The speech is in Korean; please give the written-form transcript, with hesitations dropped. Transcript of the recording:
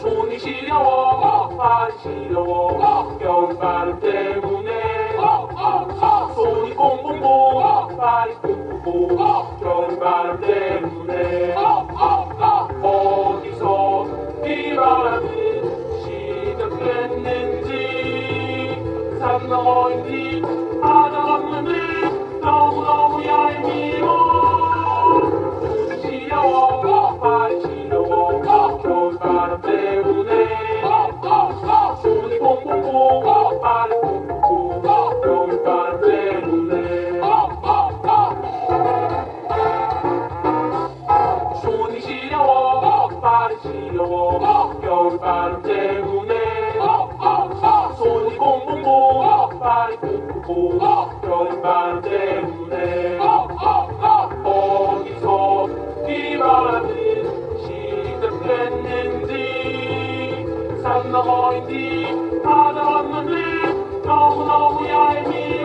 손이 시려워 발이 시려워 겨울바람 때문에 손이 꽁꽁꽁 발이 꽁꽁꽁 겨울바람 때문에 어디서 비바람이 시작됐는지 산 너머인지 바다 건너인지 너무너무 얄미워 시려워 발이 시려워 겨울바람 때문에 손이 꽁꽁꽁 발이 꽁꽁꽁 겨울바람 때문에 손이 시려워 발이 시려워 겨울바람 때문에 손이 꽁꽁꽁 발이 꽁꽁꽁 겨울바람 때문에 어디서 비바람이 시작됐는지 산 너머인지 바다 건너인지 너무너무 얄미워